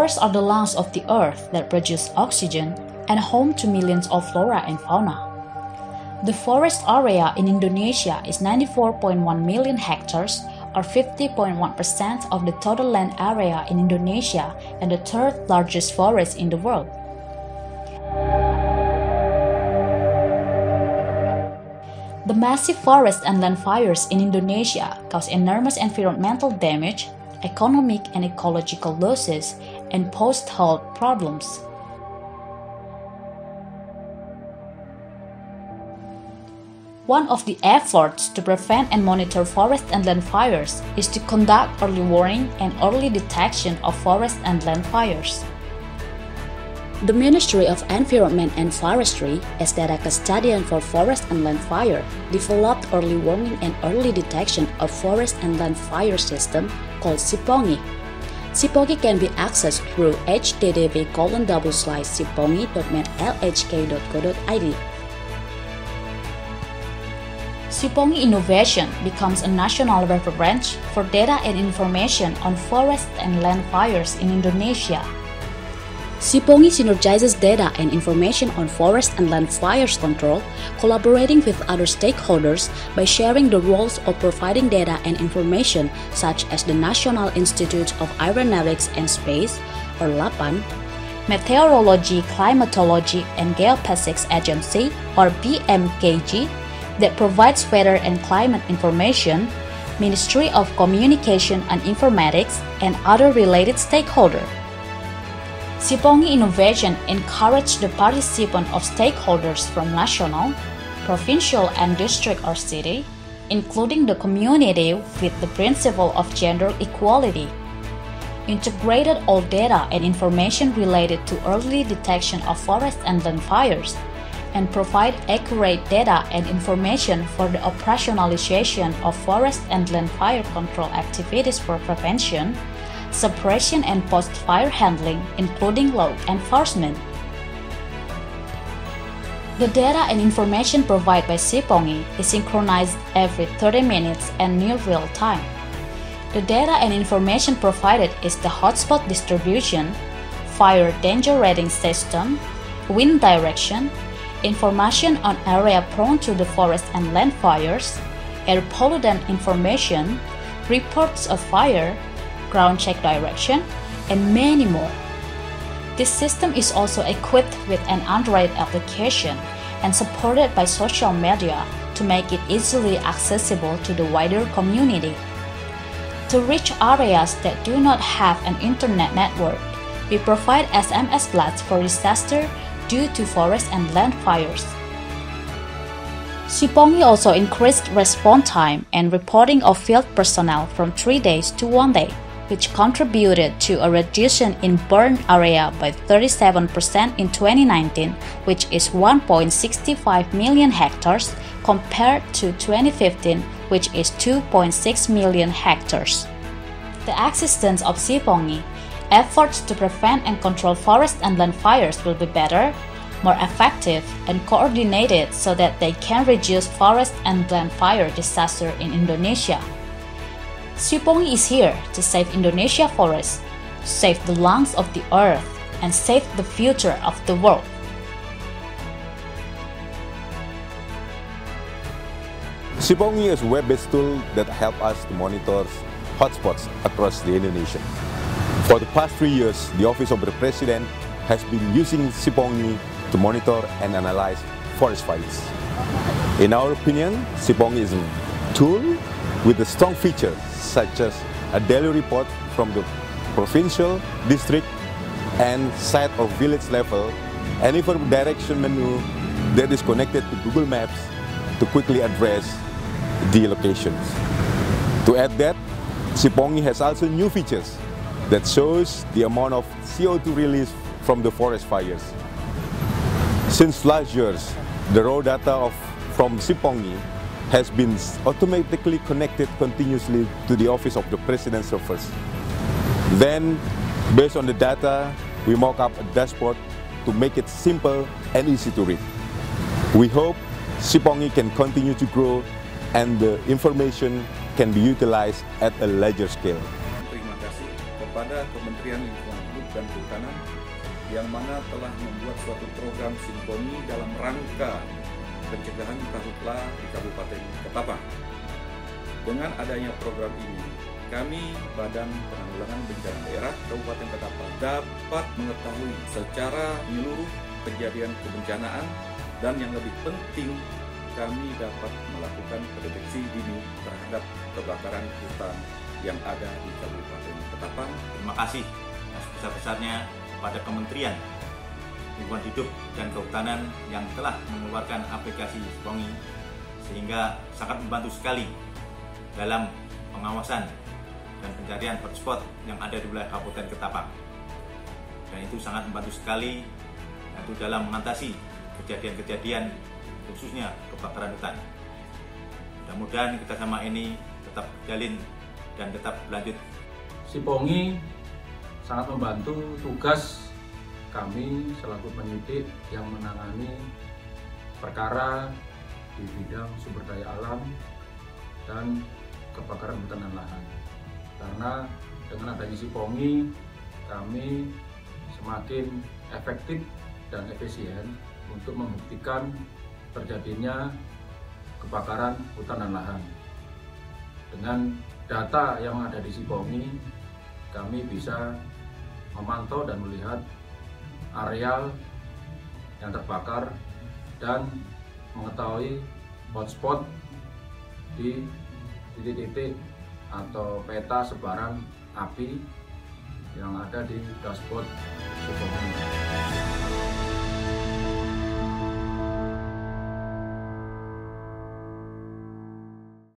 Forests are the lungs of the earth that produce oxygen and home to millions of flora and fauna. The forest area in Indonesia is 94.1 million hectares, or 50.1% of the total land area in Indonesia, and the third largest forest in the world. The massive forest and land fires in Indonesia cause enormous environmental damage, economic and ecological losses, and pose health problems. One of the efforts to prevent and monitor forest and land fires is to conduct early warning and early detection of forest and land fires. The Ministry of Environment and Forestry, as data custodian for forest and land fire, developed early warning and early detection of forest and land fire system called Sipongi. Sipongi can be accessed through http://sipongi.medlhk.co.id. Sipongi Innovation becomes a national reference for data and information on forest and land fires in Indonesia. Sipongi synergizes data and information on forest and land fires control, collaborating with other stakeholders by sharing the roles of providing data and information such as the National Institute of Aeronautics and Space, or LAPAN, Meteorology, Climatology and Geophysics Agency, or BMKG, that provides weather and climate information, Ministry of Communication and Informatics, and other related stakeholders. Sipongi Innovation encouraged the participation of stakeholders from national, provincial and district or city, including the community with the principle of gender equality, integrated all data and information related to early detection of forest and land fires, and provide accurate data and information for the operationalization of forest and land fire control activities for prevention, suppression and post-fire handling, including law enforcement. The data and information provided by Sipongi is synchronized every 30 minutes and near real time. The data and information provided is the hotspot distribution, fire danger rating system, wind direction, information on area prone to the forest and land fires, air pollutant information, reports of fire, ground check direction, and many more. This system is also equipped with an Android application and supported by social media to make it easily accessible to the wider community. To reach areas that do not have an internet network, we provide SMS blasts for disaster due to forest and land fires. Sipongi also increased response time and reporting of field personnel from 3 days to 1 day, which contributed to a reduction in burned area by 37% in 2019, which is 1.65 million hectares, compared to 2015, which is 2.6 million hectares. The existence of Sipongi, efforts to prevent and control forest and land fires will be better, more effective, and coordinated so that they can reduce forest and land fire disaster in Indonesia. Sipongi is here to save Indonesia forests, save the lungs of the earth, and save the future of the world. Sipongi is a web-based tool that helps us to monitor hotspots across the Indonesia. For the past 3 years, the Office of the President has been using Sipongi to monitor and analyze forest fires. In our opinion, Sipongi is a tool with a strong feature such as a daily report from the provincial, district, and site or village level, and even a direction menu that is connected to Google Maps to quickly address the locations. To add that, Sipongi has also new features that shows the amount of CO2 release from the forest fires. Since last years, the raw data from Sipongi has been automatically connected continuously to the Office of the President servers. Then, based on the data, we mock up a dashboard to make it simple and easy to read. We hope Sipongi can continue to grow and the information can be utilized at a larger scale. Terima kasih kepada Kementerian Lingkungan Hidup dan Kehutanan yang mana telah membuat suatu program Simponi dalam rangka pencegahan karhutla di Kabupaten Ketapang. Dengan adanya program ini, kami Badan Penanggulangan Bencana Daerah Kabupaten Ketapang dapat mengetahui secara menyeluruh kejadian kebencanaan dan yang lebih penting kami dapat melakukan pendeteksi dini terhadap kebakaran hutan yang ada di Kabupaten Ketapang. Terima kasih sebesar-besarnya pada Kementerian Lingkungan Hidup dan Kehutanan yang telah mengeluarkan aplikasi Sipongi, sehingga sangat membantu sekali dalam pengawasan dan pencarian hotspot yang ada di wilayah Kabupaten Ketapang. Dan itu sangat membantu sekali yaitu dalam mengatasi kejadian-kejadian khususnya kebakaran hutan. Mudah-mudahan kerjasama ini tetap berjalin dan tetap berlanjut. Sipongi sangat membantu tugas kami selaku penyidik yang menangani perkara di bidang sumber daya alam dan kebakaran hutan dan lahan. Karena dengan adanya Sipongi, kami semakin efektif dan efisien untuk membuktikan terjadinya kebakaran hutan dan lahan. Dengan data yang ada di Sipongi, kami bisa memantau dan melihat areal yang terbakar dan mengetahui hotspot di titik-titik atau peta sebaran api yang ada di dashboard Sipongi.